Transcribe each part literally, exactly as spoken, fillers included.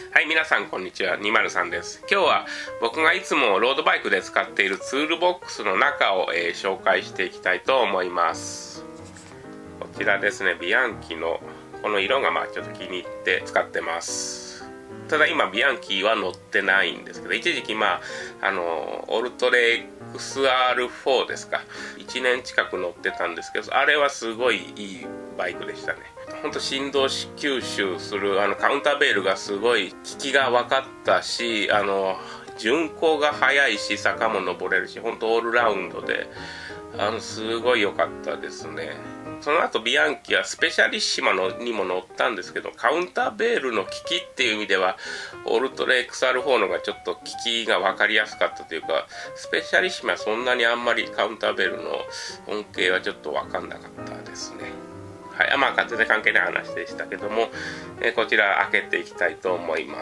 はい、皆さんこんにちは、にまるさんです。今日は僕がいつもロードバイクで使っているツールボックスの中を、えー、紹介していきたいと思います。こちらですね、ビアンキのこの色がまあちょっと気に入って使ってます。ただ今ビアンキは乗ってないんですけど、一時期まああのオルトレ エックスアールフォー ですか、いちねん近く乗ってたんですけど、あれはすごいいいバイクでしたね。ほんと振動吸収するあのカウンターベールがすごい効きが分かったし、あの巡航が速いし、坂も登れるし、ほんとオールラウンドであのすごい良かったですね。その後ビアンキはスペシャリッシマのにも乗ったんですけど、カウンターベールの効きっていう意味ではオルトレ エックスアールフォー のがちょっと効きが分かりやすかったというか、スペシャリッシマはそんなにあんまりカウンターベールの恩恵はちょっと分かんなかったですね。はい、まあ全然関係ない話でしたけども、えー、こちら開けていきたいと思います。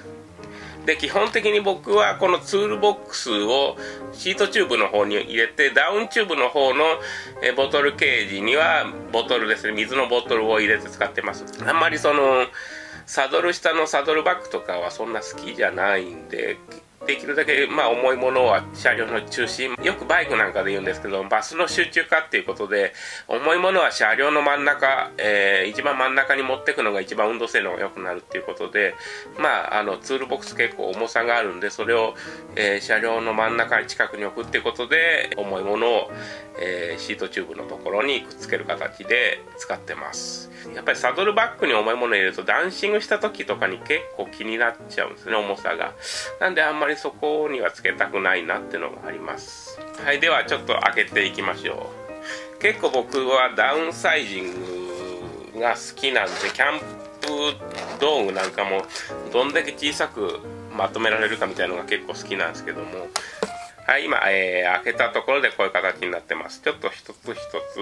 で、基本的に僕はこのツールボックスをシートチューブの方に入れて、ダウンチューブの方のボトルケージにはボトルですね、水のボトルを入れて使ってます。あんまりそのサドル下のサドルバッグとかはそんな好きじゃないんで、できるだけまあ重いものは車両の中心、よくバイクなんかで言うんですけど、バスの集中化っていうことで、重いものは車両の真ん中、えー、一番真ん中に持っていくのが一番運動性能が良くなるっていうことで、まああのツールボックス結構重さがあるんで、それを、えー、車両の真ん中に近くに置くっていうことで、重いものを、えー、シートチューブのところにくっつける形で使ってます。やっぱりサドルバッグに重いものを入れると、ダンシングした時とかに結構気になっちゃうんですね、重さが。なんであんまりそこにはつけたくないなっていうのがあります。はい、ではちょっと開けていきましょう。結構僕はダウンサイジングが好きなんで、キャンプ道具なんかもどんだけ小さくまとめられるかみたいなのが結構好きなんですけども、はい、今、えー、開けたところでこういう形になってます。ちょっと一つ一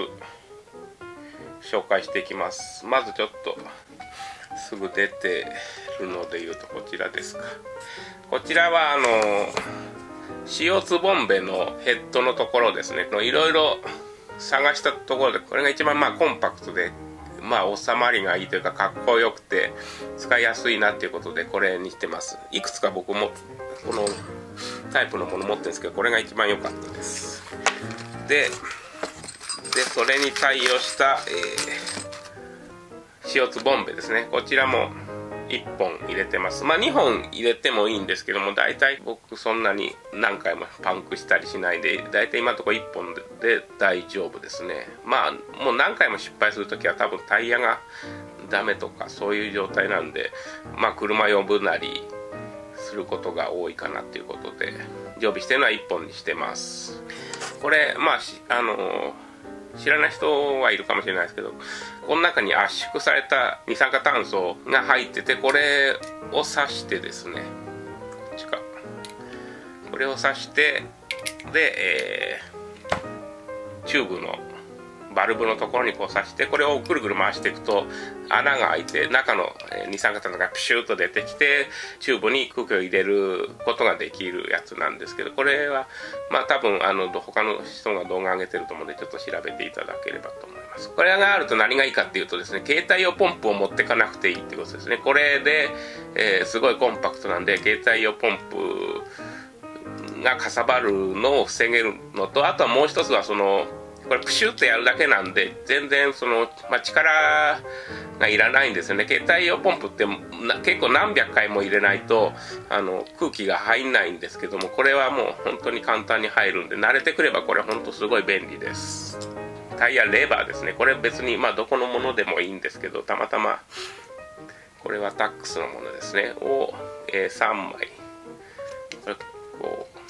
つ紹介していきます。まずちょっとすぐ出てるのでいうとこちらですか。こちらはあの シーオーツー ボンベのヘッドのところですね。いろいろ探したところで、これが一番まあコンパクトで、まあ収まりがいいというか、かっこよくて使いやすいなっていうことでこれにしてます。いくつか僕もこのタイプのもの持ってるんですけど、これが一番良かったです。ででそれに対応した、えー、シーオーツー ボンベですね。こちらもいっぽん入れてます。まあにほん入れてもいいんですけども、大体僕そんなに何回もパンクしたりしないで、大体今のところいっぽん で, で大丈夫ですね。まあもう何回も失敗するときは多分タイヤがダメとかそういう状態なんで、まあ車呼ぶなりすることが多いかなっていうことで、常備してるのはいっぽんにしてます。これまああのー知らない人はいるかもしれないですけど、この中に圧縮された二酸化炭素が入ってて、これを挿してですね、こっちか、これを挿してで、えー、チューブのバルブのところにこう挿して、これをぐるぐる回していくと穴が開いて、中の二酸化炭素がプシューッと出てきて、チューブに空気を入れることができるやつなんですけど、これはまあ多分あの他の人が動画上げてると思うんで、ちょっと調べていただければと思います。これがあると何がいいかっていうとですね、携帯用ポンプを持ってかなくていいってことですね。これで、えー、すごいコンパクトなんで、携帯用ポンプがかさばるのを防げるのと、あとはもう一つはそのこれプシュッとやるだけなんで、全然その、まあ、力がいらないんですよね。携帯用ポンプって結構何百回も入れないとあの空気が入んないんですけども、これはもう本当に簡単に入るんで、慣れてくればこれ本当すごい便利です。タイヤレバーですね。これ別にまあどこのものでもいいんですけど、たまたまこれはタックスのものですねを、えー、さんまいこれこう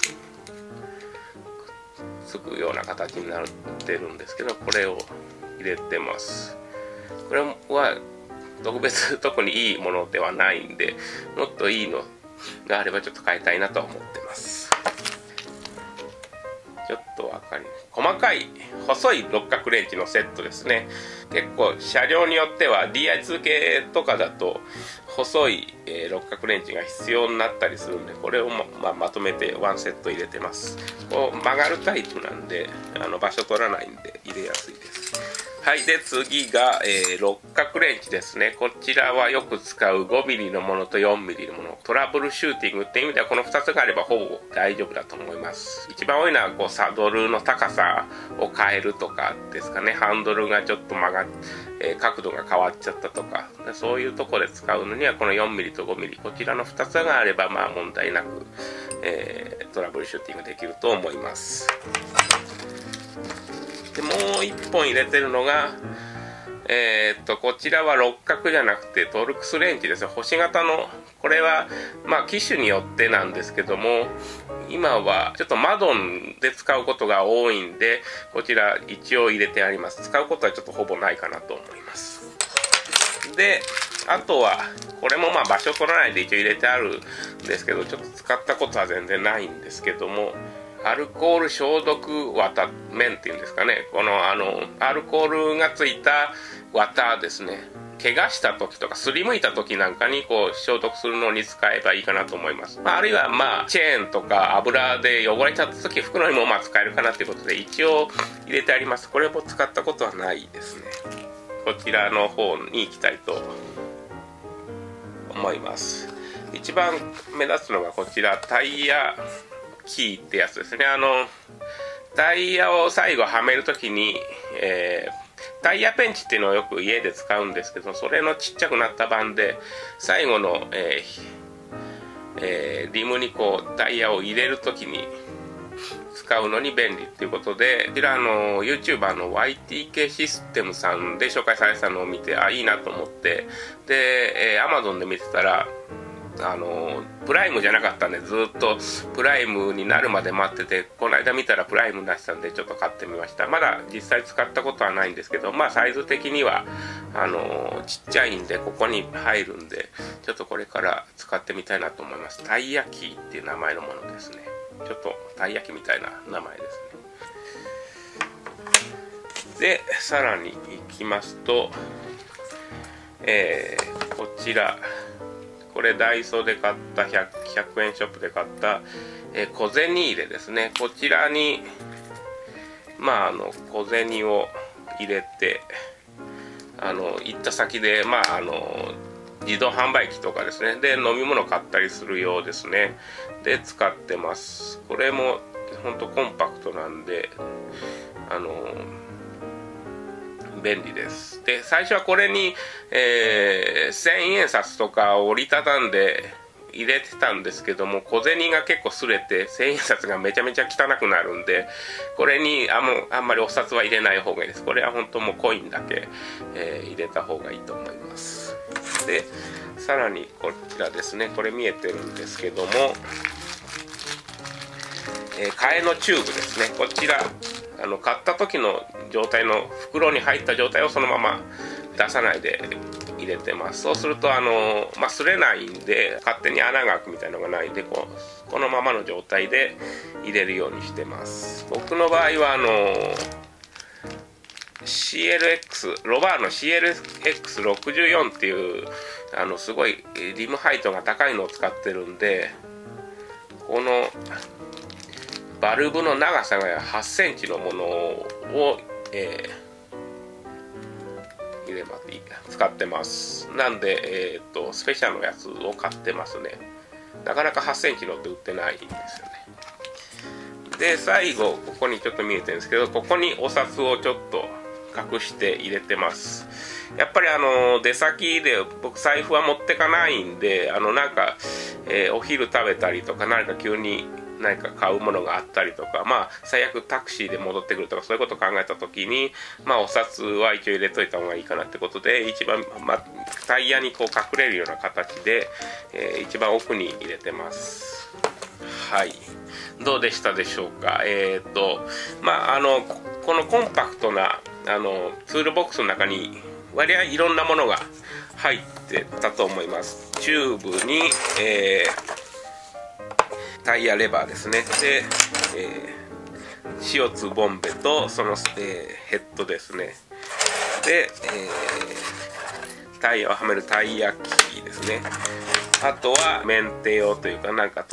つくような形になってるんですけど、これを入れてます。これは特別特にいいものではないんで、もっといいのがあればちょっと変えたいなと思ってます。ちょっとわかり細かい細い六角レンチのセットですね。結構車両によっては ディーアイツー 系とかだと細い、えー、六角レンチが必要になったりするんで、これを ま, ま, あ、まとめてワンセット入れてます。こう曲がるタイプなんで、あの場所取らないんで入れやすいです。 はい。で、次が、えー、六角レンチですね。こちらはよく使うごミリのものとよんミリのもの。トラブルシューティングっていう意味ではこのふたつがあればほぼ大丈夫だと思います。一番多いのはこうサドルの高さを変えるとかですかね。ハンドルがちょっと曲がっ、えー、角度が変わっちゃったとか。そういうところで使うのにはこのよんミリとごミリ。こちらのふたつがあればまあ問題なく、えー、トラブルシューティングできると思います。でもういっぽん入れてるのが、えー、っとこちらは六角じゃなくてトルクスレンチですよ。星型の、これはまあ機種によってなんですけども、今はちょっとマドンで使うことが多いんで、こちら一応入れてあります。使うことはちょっとほぼないかなと思います。であとはこれもまあ場所取らないで一応入れてあるんですけど、ちょっと使ったことは全然ないんですけども、アルコール消毒綿面っていうんですかね。このあのアルコールがついた綿ですね。怪我した時とかすりむいた時なんかにこう消毒するのに使えばいいかなと思います。まあ、あるいはまあチェーンとか油で汚れちゃった時拭くのにもまあ使えるかなということで一応入れてあります。これも使ったことはないですね。こちらの方に行きたいと思います。一番目立つのがこちら、タイヤキーってやつですね。あのタイヤを最後はめるときに、えー、タイヤペンチっていうのをよく家で使うんですけど、それのちっちゃくなった版で最後の、えーえー、リムにこうタイヤを入れるときに使うのに便利っていうことで、こちらの YouTuber の ワイティーケー システムさんで紹介されてたのを見て、あ、いいなと思って、で、えー、Amazon で見てたら、あのプライムじゃなかったんでずっとプライムになるまで待ってて、この間見たらプライムになってたんでちょっと買ってみました。まだ実際使ったことはないんですけど、まあサイズ的にはあのちっちゃいんでここに入るんで、ちょっとこれから使ってみたいなと思います。タイヤキーっていう名前のものですね。ちょっとたい焼きみたいな名前ですね。でさらにいきますと、えー、こちらこれダイソーで買った ひゃくえんショップで買った、えー、小銭入れですね。こちらにまああの小銭を入れて、あの行った先でまああの自動販売機とかですねで飲み物買ったりするようですね。で使ってます。これもほんとコンパクトなんであの便利です。で最初はこれに、えー、千円札とかを折りたたんで入れてたんですけども、小銭が結構擦れて千円札がめちゃめちゃ汚くなるんで、これにあもあんまりお札は入れない方がいいです。これは本当もうコインだけ、えー、入れた方がいいと思います。でさらにこちらですね、これ見えてるんですけども、えー、替えのチューブですね。こちらあの買った時の状態の袋に入った状態をそのまま出さないで入れてます。そうするとあの、まあ、擦れないんで勝手に穴が開くみたいなのがないんで、こうこのままの状態で入れるようにしてます。僕の場合はあの シーエルエックス ロバールの シーエルエックスろくじゅうよん っていうあのすごいリムハイトが高いのを使ってるんで、このバルブの長さがはちセンチのものを、えー、入れます使ってます。なんで、えー、とスペシャルのやつを買ってますね。なかなかはちセンチのって売ってないんですよね。で最後ここにちょっと見えてるんですけど、ここにお札をちょっと隠して入れてます。やっぱりあの出先で僕財布は持ってかないんで、あのなんか、えー、お昼食べたりとか何か急に何か買うものがあったりとか、まあ最悪タクシーで戻ってくるとかそういうことを考えた時に、まあお札は一応入れといた方がいいかなってことで、一番、まあ、タイヤにこう隠れるような形で、えー、一番奥に入れてます。はい、どうでしたでしょうか。えー、っとまああのこのコンパクトなあのツールボックスの中に割合いろんなものが入ってたと思います。チューブに、えータイヤレバーですね。で、えー、シオツボンベとその、えー、ヘッドですね。で、えー、タイヤをはめるタイヤキーですね。あとはメンテ用というかなんかと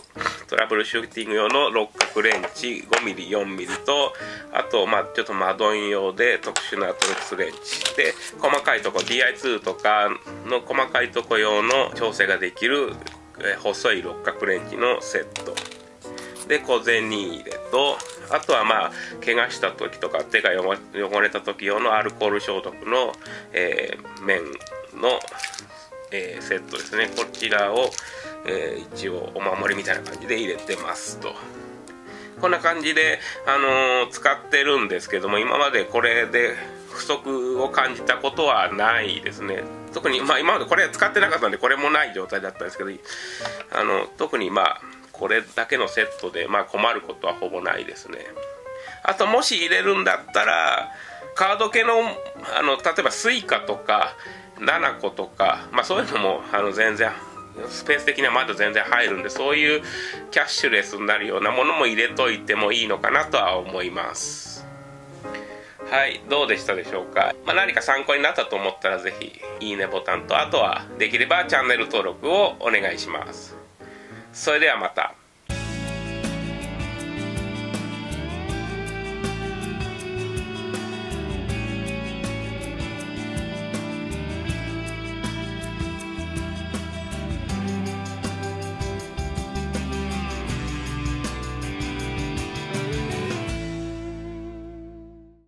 トラブルシューティング用の六角レンチ ごミリ、よんミリと、あとまあちょっとマドン用で特殊なトルクスレンチで、細かいとこ ディーアイツー とかの細かいとこ用の調整ができる細い六角レンチのセットで、小銭入れと、あとはまあ怪我した時とか手が汚れた時用のアルコール消毒の、えー、面の、えー、セットですね。こちらを、えー、一応お守りみたいな感じで入れてますと。こんな感じで、あのー、使ってるんですけども、今までこれで不足を感じたことはないですね。特に、まあ、今までこれ使ってなかったんでこれもない状態だったんですけど、あの特にまあこれだけのセットで、まあ、困ることはほぼないですね。あともし入れるんだったらカード系の、あの例えばスイカとかななことか、まあ、そういうのもあの全然スペース的にはまだ全然入るんで、そういうキャッシュレスになるようなものも入れといてもいいのかなとは思います。はい、どうでしたでしょうか。まあ、何か参考になったと思ったらぜひいいねボタンと、あとはできればチャンネル登録をお願いします。それではまた。